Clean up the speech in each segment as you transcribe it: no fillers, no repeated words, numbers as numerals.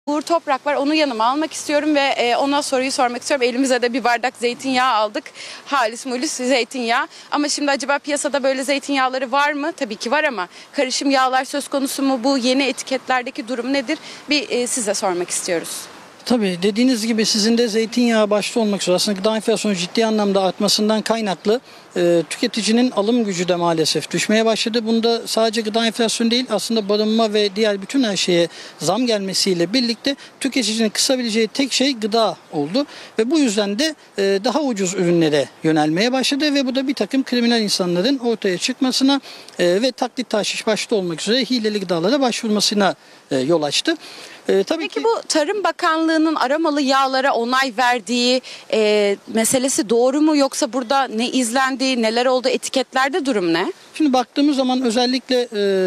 Uğur Toprak var. Onu yanıma almak istiyorum ve ona soruyu sormak istiyorum. Elimize de bir bardak zeytinyağı aldık. Halis mulis zeytinyağı. Ama şimdi acaba piyasada böyle zeytinyağları var mı? Tabii ki var ama karışım yağlar söz konusu mu? Bu yeni etiketlerdeki durum nedir? Bir size sormak istiyoruz. Tabii dediğiniz gibi sizin de zeytinyağı başta olmak üzere aslında gıda enflasyonu ciddi anlamda artmasından kaynaklı tüketicinin alım gücü de maalesef düşmeye başladı. Bunda sadece gıda enflasyonu değil, aslında barınma ve diğer bütün her şeye zam gelmesiyle birlikte tüketicinin kısabileceği tek şey gıda oldu. Ve bu yüzden de daha ucuz ürünlere yönelmeye başladı ve bu da bir takım kriminal insanların ortaya çıkmasına ve taklit tahşiş başta olmak üzere hileli gıdalara başvurmasına yol açtı. Peki bu Tarım Bakanlığı'nın aramalı yağlara onay verdiği meselesi doğru mu, yoksa burada ne izlendi, neler oldu, etiketlerde durum ne? Şimdi baktığımız zaman özellikle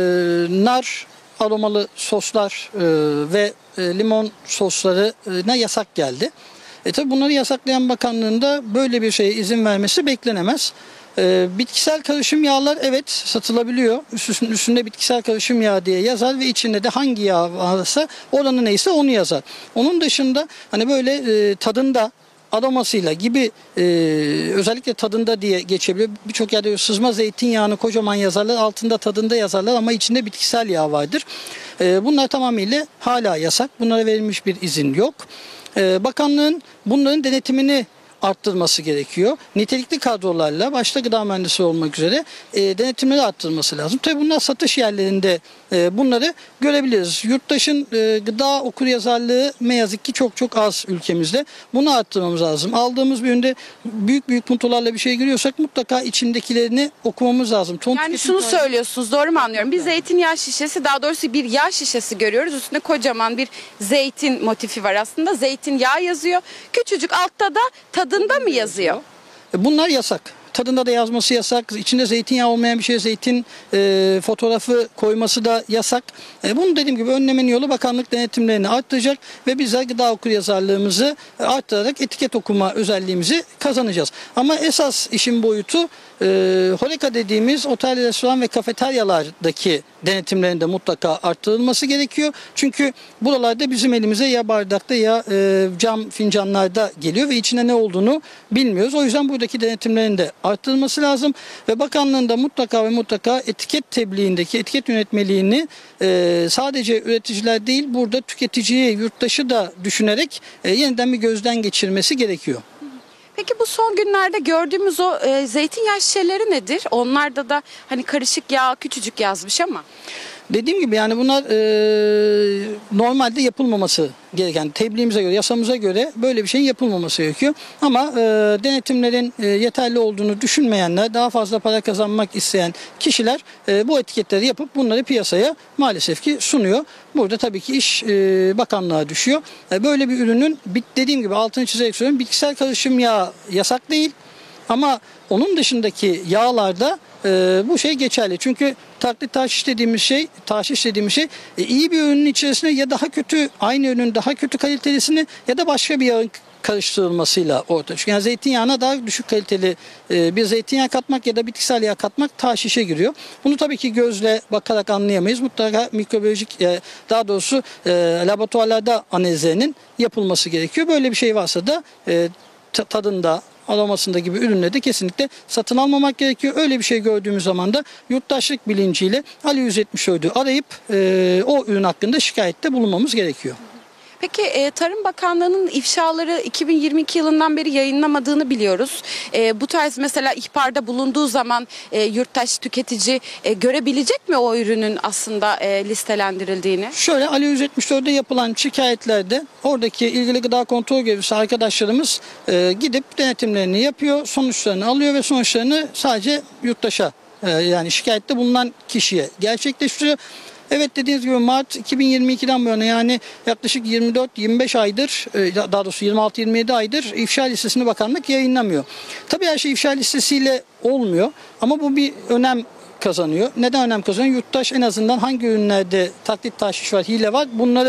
nar aromalı soslar ve limon soslarına yasak geldi. Tabii bunları yasaklayan bakanlığında böyle bir şeye izin vermesi beklenemez. Bitkisel karışım yağlar evet satılabiliyor. Üstünde bitkisel karışım yağı diye yazar ve içinde de hangi yağ varsa oranı neyse onu yazar. Onun dışında hani böyle tadında, aromasıyla gibi özellikle tadında diye geçebiliyor. Birçok yerde sızma zeytinyağını kocaman yazarlar, altında tadında yazarlar ama içinde bitkisel yağ vardır. Bunlar tamamıyla hala yasak. Bunlara verilmiş bir izin yok. Bakanlığın bunların denetimini arttırması gerekiyor. Nitelikli kadrolarla başta gıda mühendisi olmak üzere denetimleri arttırması lazım. Tabii bunlar satış yerlerinde bunları görebiliriz. Yurttaşın gıda okuryazarlığı ne yazık ki çok az ülkemizde. Bunu arttırmamız lazım. Aldığımız bir üründe büyük puntolarla bir şey görüyorsak mutlaka içindekilerini okumamız lazım. Yani şunu söylüyorsunuz, doğru mu anlıyorum? Bir zeytinyağı şişesi, daha doğrusu bir yağ şişesi görüyoruz. Üstünde kocaman bir zeytin motifi var aslında. Zeytinyağı yazıyor. Küçücük altta da tadında mı yazıyor? Bunlar yasak. Tadında da yazması yasak. İçinde zeytinyağı olmayan bir şey, zeytin fotoğrafı koyması da yasak. Bunu dediğim gibi önlemenin yolu bakanlık denetimlerini arttıracak ve bizler gıda okuryazarlığımızı arttırarak etiket okuma özelliğimizi kazanacağız. Ama esas işin boyutu HoReCa dediğimiz otel, restoran ve kafeteryalardaki denetimlerin de mutlaka arttırılması gerekiyor. Çünkü buralarda bizim elimize ya bardakta ya cam fincanlarda geliyor ve içinde ne olduğunu bilmiyoruz. O yüzden buradaki denetimlerin de arttırılması lazım ve bakanlığın da mutlaka etiket tebliğindeki etiket yönetmeliğini sadece üreticiler değil, burada tüketiciyi, yurttaşı da düşünerek yeniden bir gözden geçirmesi gerekiyor. Peki bu son günlerde gördüğümüz o zeytinyağı şişeleri nedir? Onlarda da hani karışık yağ küçücük yazmış ama. Dediğim gibi yani bunlar normalde yapılmaması gereken, tebliğimize göre, yasamıza göre böyle bir şeyin yapılmaması gerekiyor. Ama denetimlerin yeterli olduğunu düşünmeyenler, daha fazla para kazanmak isteyen kişiler bu etiketleri yapıp bunları piyasaya maalesef ki sunuyor. Burada tabii ki iş bakanlığa düşüyor. Böyle bir ürünün dediğim gibi altını çizerek söylüyorum, bitkisel karışım yağı yasak değil ama onun dışındaki yağlarda bu şey geçerli. Çünkü taklit tahşiş dediğimiz şey, iyi bir ürünün içerisine ya daha kötü, aynı ürünün daha kötü kalitelisini ya da başka bir yağın karıştırılmasıyla ortaya çıkıyor. Yani zeytinyağına daha düşük kaliteli bir zeytinyağı katmak ya da bitkisel yağ katmak tahşişe giriyor. Bunu tabii ki gözle bakarak anlayamayız. Mutlaka mikrobiyolojik, daha doğrusu laboratuvarlarda analizlerinin yapılması gerekiyor. Böyle bir şey varsa da tadında, aromasında gibi ürünleri de kesinlikle satın almamak gerekiyor. Öyle bir şey gördüğümüz zaman da yurttaşlık bilinciyle Ali 174'ü arayıp o ürün hakkında şikayette bulunmamız gerekiyor. Peki Tarım Bakanlığı'nın ifşaları 2022 yılından beri yayınlamadığını biliyoruz. Bu tarz mesela ihbarda bulunduğu zaman yurttaş, tüketici görebilecek mi o ürünün aslında listelendirildiğini? Şöyle, Ali 174'de yapılan şikayetlerde oradaki ilgili gıda kontrol görevlisi arkadaşlarımız gidip denetimlerini yapıyor, sonuçlarını alıyor ve sonuçlarını sadece yurttaşa, yani şikayette bulunan kişiye gerçekleştiriyor. Evet, dediğiniz gibi Mart 2022'den bu yana, yani yaklaşık 24-25 aydır, daha doğrusu 26-27 aydır ifşa listesini bakanlık yayınlamıyor. Tabii her şey ifşa listesiyle olmuyor ama bu bir önem kazanıyor. Neden önem kazanıyor? Yurttaş en azından hangi ürünlerde taklit tahşiş var, hile var, bunları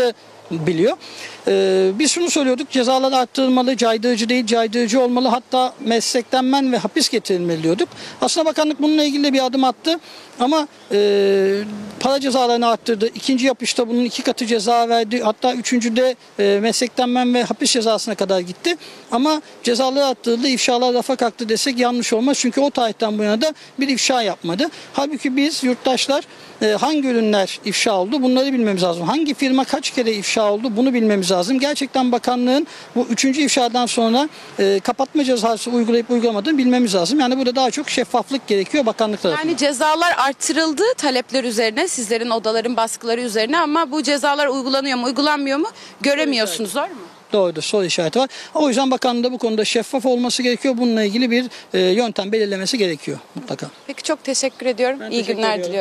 biliyor. Biz şunu söylüyorduk, cezalar arttırılmalı, caydırıcı değil, caydırıcı olmalı, hatta meslekten men ve hapis getirilmeli diyorduk. Aslında bakanlık bununla ilgili de bir adım attı ama para cezalarını arttırdı. İkinci yapışta bunun 2 katı ceza verdi. Hatta üçüncüde meslekten men ve hapis cezasına kadar gitti. Ama cezalar arttırıldı, ifşalar rafa kalktı desek yanlış olmaz. Çünkü o tarihten bu yana da bir ifşa yapmadı. Halbuki biz yurttaşlar hangi ürünler ifşa oldu bunları bilmemiz lazım. Hangi firma kaç kere ifşa oldu bunu bilmemiz lazım. Gerçekten bakanlığın bu 3. ifşadan sonra kapatma cezası uygulayıp uygulamadığını bilmemiz lazım. Yani burada daha çok şeffaflık gerekiyor bakanlık tarafından. Yani cezalar arttırıldı talepler üzerine, sizlerin odaların baskıları üzerine, ama bu cezalar uygulanıyor mu, uygulanmıyor mu göremiyorsunuz, doğru mu? Doğrudur, soru işareti var. O yüzden bakanlığın da bu konuda şeffaf olması gerekiyor. Bununla ilgili bir yöntem belirlemesi gerekiyor mutlaka. Peki, çok teşekkür ediyorum. İyi günler diliyorum.